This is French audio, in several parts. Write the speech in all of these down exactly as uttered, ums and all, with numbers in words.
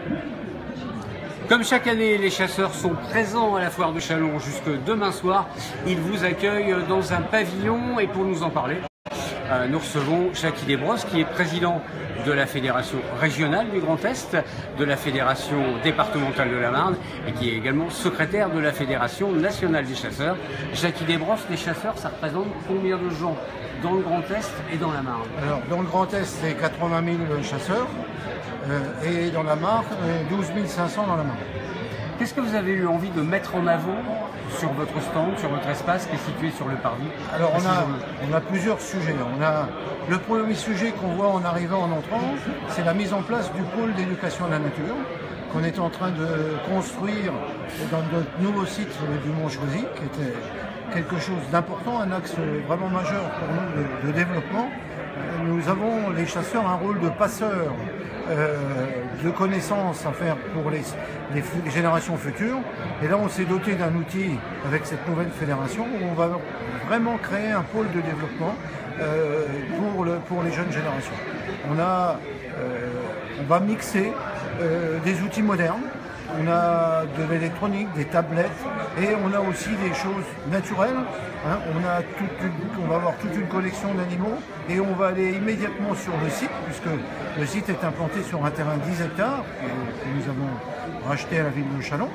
Comme chaque année, les chasseurs sont présents à la foire de Châlons jusque demain soir. Ils vous accueillent dans un pavillon et pour nous en parler, euh, nous recevons Jackie Desbrosses qui est président de la Fédération régionale du Grand Est, de la Fédération départementale de la Marne et qui est également secrétaire de la Fédération nationale des chasseurs. Jackie Desbrosses, les chasseurs, ça représente combien de gens dans le Grand Est et dans la Marne? Alors, dans le Grand Est, c'est quatre-vingt mille chasseurs euh, et dans la Marne, douze mille cinq cents dans la Marne. Qu'est-ce que vous avez eu envie de mettre en avant sur votre stand, sur votre espace qui est situé sur le parvis? Alors, on a, on a plusieurs sujets. On a, le premier sujet qu'on voit en arrivant, en entrant, c'est la mise en place du pôle d'éducation à la nature qu'on est en train de construire dans notre nouveau site du Mont-Choisy, qui était quelque chose d'important, un axe vraiment majeur pour nous de, de développement. Nous avons, les chasseurs, un rôle de passeurs euh, de connaissances à faire pour les, les, les générations futures. Et là, on s'est doté d'un outil avec cette nouvelle fédération où on va vraiment créer un pôle de développement euh, pour, le, pour les jeunes générations. On, a, euh, on va mixer euh, des outils modernes. On a de l'électronique, des tablettes et on a aussi des choses naturelles. Hein. On, a toute une, on va avoir toute une collection d'animaux et on va aller immédiatement sur le site puisque le site est implanté sur un terrain de dix hectares que nous avons racheté à la ville de Châlons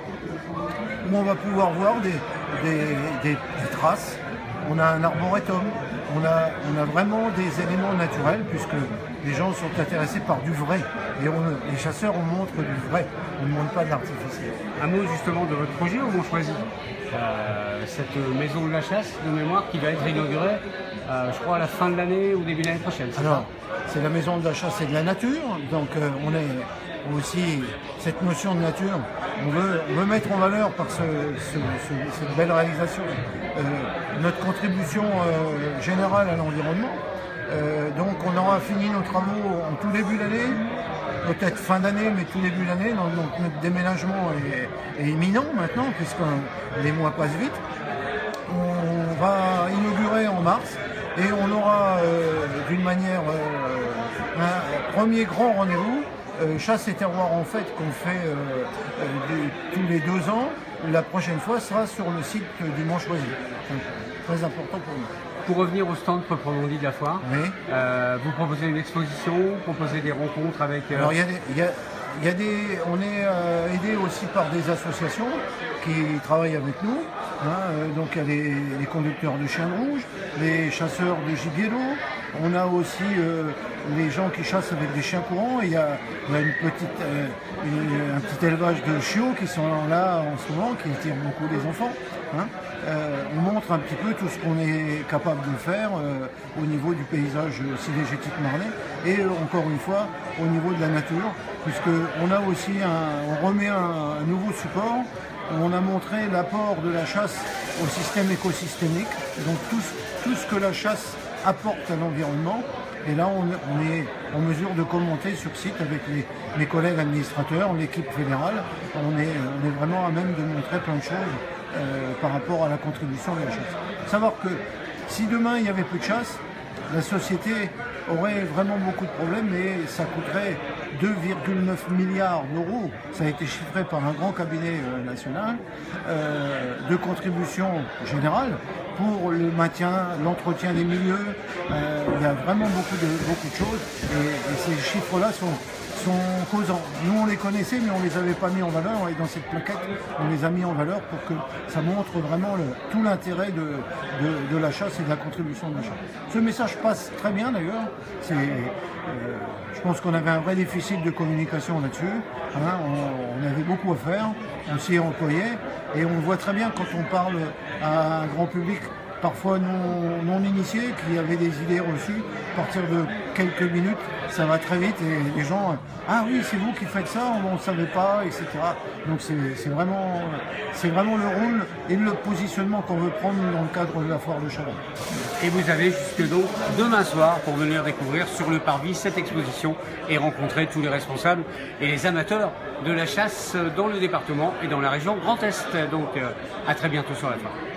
où on va pouvoir voir des, des, des, des traces. On a un arboretum, on a, on a vraiment des éléments naturels puisque les gens sont intéressés par du vrai. Et on, les chasseurs, on montre du vrai, on ne montre pas de l'artificiel. Un mot justement de votre projet au Mont-Choisy, euh, cette maison de la chasse de mémoire qui va être inaugurée, euh, je crois, à la fin de l'année ou début de l'année prochaine. Alors, c'est la maison de la chasse et de la nature, donc euh, on est aussi cette notion de nature. On veut, on veut mettre en valeur par ce, ce, ce, cette belle réalisation euh, notre contribution euh, générale à l'environnement. Euh, donc on aura fini nos travaux en tout début d'année, peut-être fin d'année, mais tout début d'année. Donc, donc notre déménagement est, est imminent maintenant, puisque les mois passent vite. On va inaugurer en mars et on aura euh, d'une manière euh, un premier grand rendez-vous. Euh, chasse et terroir en fait qu'on fait euh, euh, de, tous les deux ans. La prochaine fois sera sur le site du Mont-Choisy. Très important pour nous. Pour revenir au stand proprement dit de la foire, oui. euh, vous proposez une exposition, vous proposez des rencontres avec... Euh... Alors il y a des, il y a, il y a des, on est euh, aidé aussi par des associations qui travaillent avec nous. Hein, euh, donc il y a les, les conducteurs de chiens rouges, les chasseurs de gibier d'eau. On a aussi euh, les gens qui chassent avec des chiens courants. Il y a, il y a une petite, euh, une, un petit élevage de chiots qui sont là en ce moment, qui attirent beaucoup les enfants. Hein. Euh, on montre un petit peu tout ce qu'on est capable de faire euh, au niveau du paysage cynégétique marnais et euh, encore une fois au niveau de la nature, puisqu'on a aussi un, on remet un, un nouveau support où on a montré l'apport de la chasse au système écosystémique, donc tout, tout ce que la chasse apporte à l'environnement. Et là, on, on est en mesure de commenter sur site avec les, mes collègues administrateurs, l'équipe fédérale. On est, on est vraiment à même de montrer plein de choses euh, par rapport à la contribution de la chasse. Savoir que si demain il n'y avait plus de chasse, la société aurait vraiment beaucoup de problèmes et ça coûterait deux virgule neuf milliards d'euros. Ça a été chiffré par un grand cabinet euh, national euh, de contribution générale pour le maintien, l'entretien des milieux. Euh, il y a vraiment beaucoup de, beaucoup de choses et, et ces chiffres-là sont, sont causants. Nous, on les connaissait, mais on ne les avait pas mis en valeur et dans cette plaquette, on les a mis en valeur pour que ça montre vraiment le, tout l'intérêt de, de, de la chasse et de la contribution de la chasse. Ce message passe très bien d'ailleurs. C'est, euh, je pense qu'on avait un vrai déficit de communication là-dessus. Hein, on, on avait beaucoup à faire, on s'y est employé et on voit très bien quand on parle à un grand public parfois non, non initiés, qui avaient des idées reçues, à partir de quelques minutes, ça va très vite et les gens, ah oui, c'est vous qui faites ça, on ne savait pas, et cetera. Donc c'est vraiment, c'est vraiment le rôle et le positionnement qu'on veut prendre dans le cadre de la foire de Châlons. Et vous avez jusque donc demain soir pour venir découvrir sur le parvis cette exposition et rencontrer tous les responsables et les amateurs de la chasse dans le département et dans la région Grand Est. Donc à très bientôt sur la foire.